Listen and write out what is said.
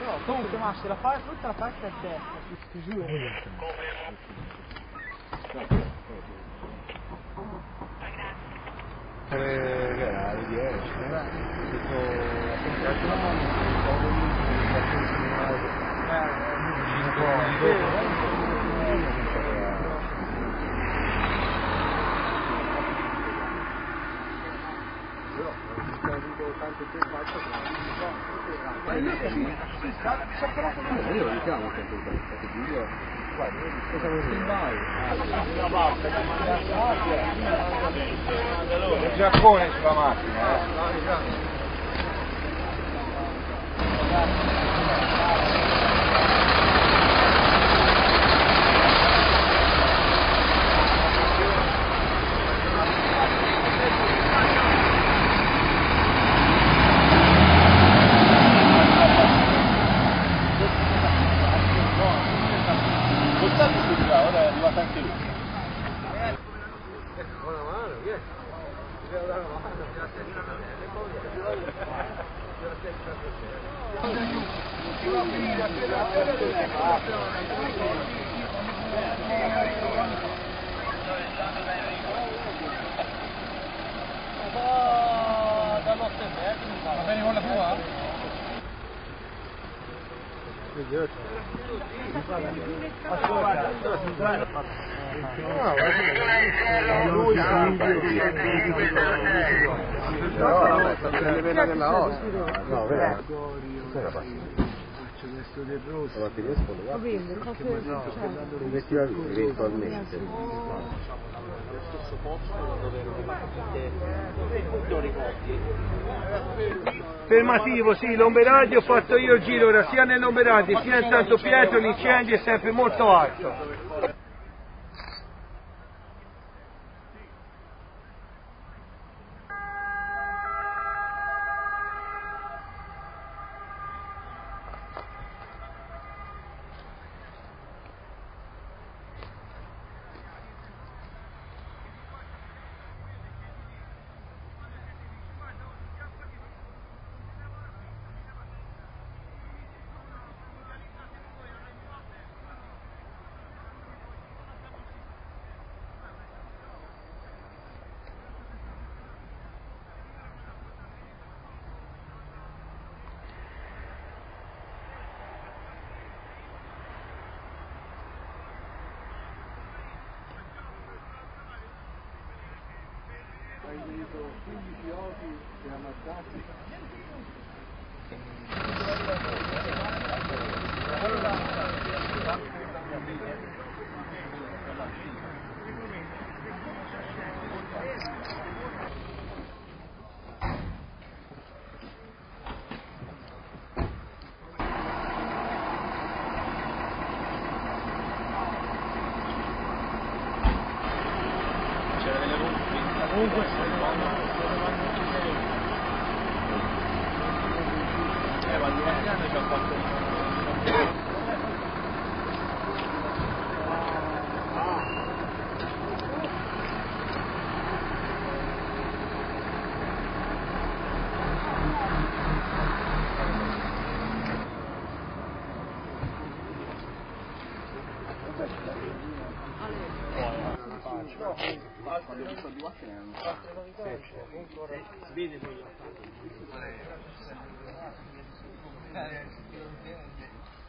Comunque ma se la fai tutta la faccia a testa, ti giuro. Che era alle 10, io lo diciamo sempre il video. Cosa vuoi dire? Il Giappone sulla macchina, ora è arrivato anche lui. Buona mano, vieni. Devo dare una mano. Va bene con la tua? Fermativo, sì, Lomberardi ho fatto io il giro ora sia nel Lomberardi sia in Santo Pietro, l'incendio è sempre molto alto. Hai veduto 15 odi e ammazzati? C'era delle rotte. Comunque ci ha fatto Quando ho visto il divorzio erano si vede poi.